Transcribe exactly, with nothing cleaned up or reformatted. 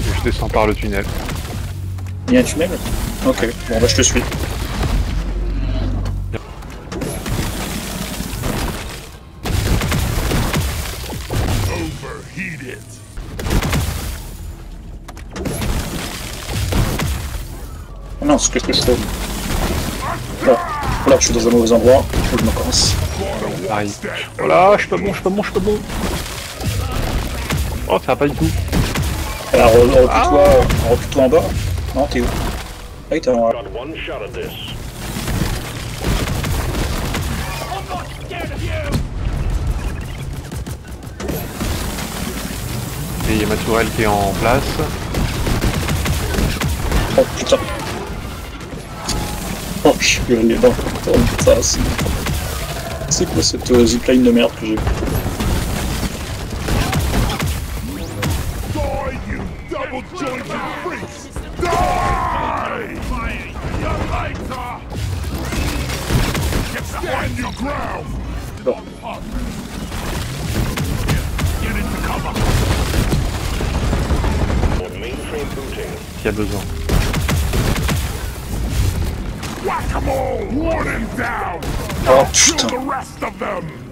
Je descends par le tunnel. Il y a un tunnel? Ok, bon bah je te suis. Oh non, c'est qu'est-ce que je fais? Là, voilà, je suis dans un mauvais endroit, faut que je me commence. Pareil. Voilà, je suis pas bon, je suis pas bon, je suis pas bon. Oh, ça va pas du tout. Alors, replie-toi ah replie en bas. Non, t'es où? Ah oui, t'es en bas. Et il y a ma tourelle qui est en place. Oh putain. Oh, je suis allé dans le ça, c'est... C'est quoi cette euh, zipline de merde que j'ai? Bon. S'il y a besoin. Oh putain.